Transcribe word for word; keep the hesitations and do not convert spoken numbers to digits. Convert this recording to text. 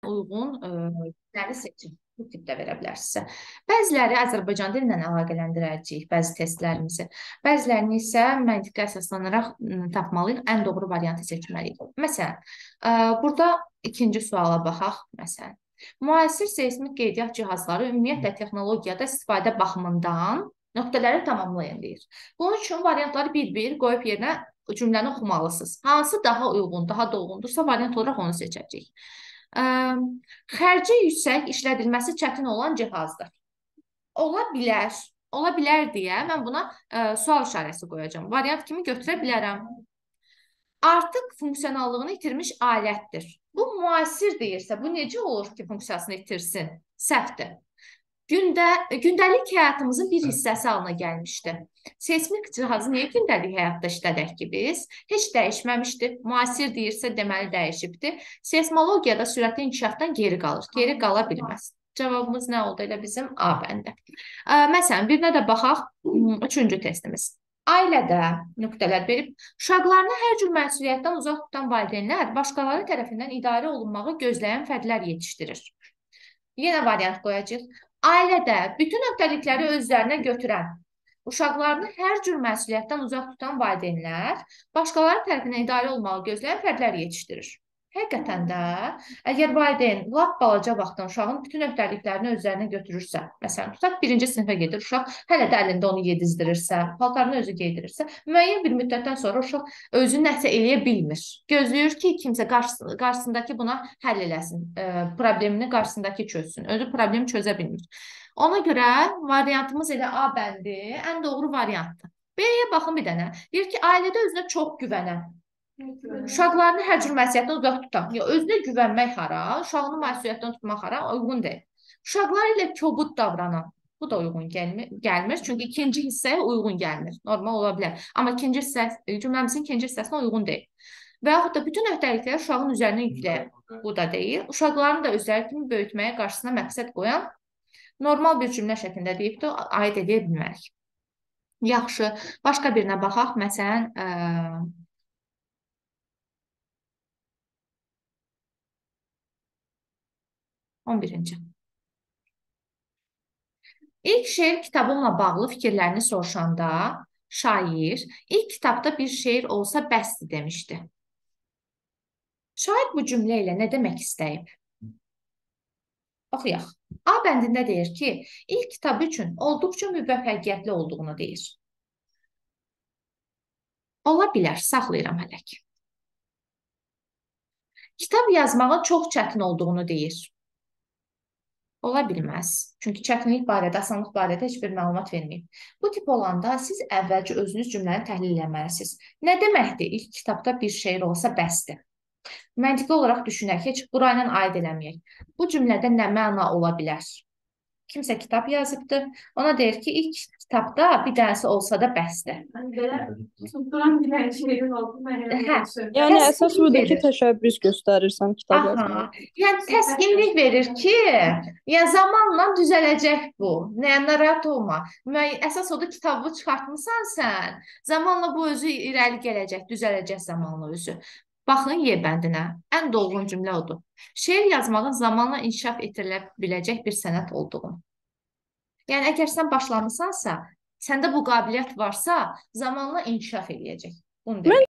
uyğun e, seçim. Bu tipdə verə bilərsinizsə. Bəziləri Azərbaycan dili ilə əlaqələndirəcəyik, bəzi testlərimizi. Bəzilərini isə məntiqə əsaslanaraq ım, tapmalıyıq, ən doğru variantı seçməliyik. Məsələn, ə, burada ikinci suala baxaq. Məsələn, müasir seysmik qeydiyyat cihazları ümumiyyətlə texnologiyada istifadə baxımından nöqtələri tamamlayın deyir. Bunun üçün variantları bir-bir qoyub yerinə cümləni oxumalısınız. Hansı daha uyğun, daha dolğundursa variant olaraq onu seçəcəyik. Ə, xərci yüksək, işlədilməsi çətin olan cihazdır. Ola bilər, ola bilər deyə mən buna ə, sual işarəsi qoyacağım. Variant kimi götürə bilərəm. Artıq funksionallığını itirmiş alətdir. Bu müasir deyirsə, bu necə olur ki, funksiyasını itirsin? Səhvdir. Gündə, gündəlik həyatımızın bir hissəsi halına gəlmişdi. Seysmik cihazı niyə gündəlik həyatda işlədək ki biz? Heç dəyişməmişdir. Müasir deyirsə deməli dəyişibdir. Seysmologiyada sürətli inkişafdan geri qalır. Geri qala bilməz. Cavabımız nə oldu? Elə bizim A bəndi. Ə, məsələn, birinə də baxaq. Üçüncü testimiz. Ailədə nöqtələr verib, uşaqlarını hər cür məsuliyyətdən uzaq tutan valideynlər başqaları tərəfindən idarə olunmağı gözləyən fərdlər yetişdirir. Yenə variant qoyacağıq. Ailədə bütün öhdəlikləri özlərinə götürən, uşaqlarını hər cür məsuliyyətdən uzaq tutan valideynlər başqaları tərəfindən idarə olmağı gözləyən fərdlər yetişdirir. Həqiqətən də, əgər valideyn lap balaca vaxtdan uşağın bütün öhdəliklərini özlərinə götürürsə, məsələn, tutaq birinci sinifə gedir, uşaq hələ də əlində onu yedizdirirsə, paltarını özü geydirirsə, müəyyən bir müddətdən sonra uşaq özünü nəsə eləyə bilmir. Gözləyir ki, kimsə qarşısında, qarşısındakı buna həll eləsin, e, problemini qarşısındakı çözsün, özü problemi çözə bilmir. Ona görə variantımız elə A bəndi ən doğru variantdır. B-yə baxın bir dənə. Deyir ki, ailədə özünə çox güvənən, uşaqlarını hər cür məsuliyyətdən uzaq tutan. Ya, özünə güvənmək hara, uşağını məsuliyyətdən tutmaq hara uyğun deyil. Uşaqlar ilə kobud davranan, bu da uyğun gəlmir, gəlmir. Çünki ikinci hissəyə uyğun gəlmir. Normal ola bilər. Amma ikinci hissə, cümləmizin ikinci hissəsinə uyğun deyil. Və yaxud da bütün öhdəlikləri uşağın üzərinə yükləyən, bu da deyil. Uşaqlarını da özləri kimi böyütməyə qarşısına məqsəd qoyan normal bir cümlə şəklində deyib də aid edə bilmərik. Yaxşı, başqa birinə baxaq. Məsələn, ə on birinci. İlk şeir kitabımla bağlı fikirlərini soruşanda şair ilk kitabda bir şeir olsa bəsdir demişdi. Şair bu cümlə ilə nə demək istəyib? Oxuyaq. A bəndində deyir ki, ilk kitabı üçün olduqca müvəffəqiyyətli olduğunu deyir. Ola bilər, saxlayıram hələk. Kitab yazmağın çox çətin olduğunu deyir. Ola bilməz. Çünki çətinlik barədə, asanlıq barədə heç bir məlumat verməyib. Bu tip olanda siz əvvəlcə özünüz cümləni təhlil etməlisiniz. Nə deməkdir? İlk kitabda bir şeir olsa bəsdir. Məntiqi olaraq düşünək, heç burayla aid eləməyək. Bu cümlədə nə məna ola bilər? Kimsə kitab yazıbdır. Ona deyir ki, ilk kitabda bir dənəsi olsa da bəsdir. Tutturan bir şeirin oldu. Yəni əsas buradakı təşəbbüs göstərirsən kitab yazmağa. Yəni təskinlik verir ki, ya zamanla düzələcək bu. Nə narahat olma. Əsas odur kitabı çıxartmısan sən. Zamanla bu özü irəli gələcək, düzələcək zamanla özü. Baxın Y bəndinə. Ən dolğun cümlə odur. Şeir yazmağın zamanla inkişaf etdirilə biləcək bir sənət olduğunu. Yəni, əgər sən başlamısansa, səndə bu qabiliyyət varsa, zamanla inkişaf edəcək. Bunu demək.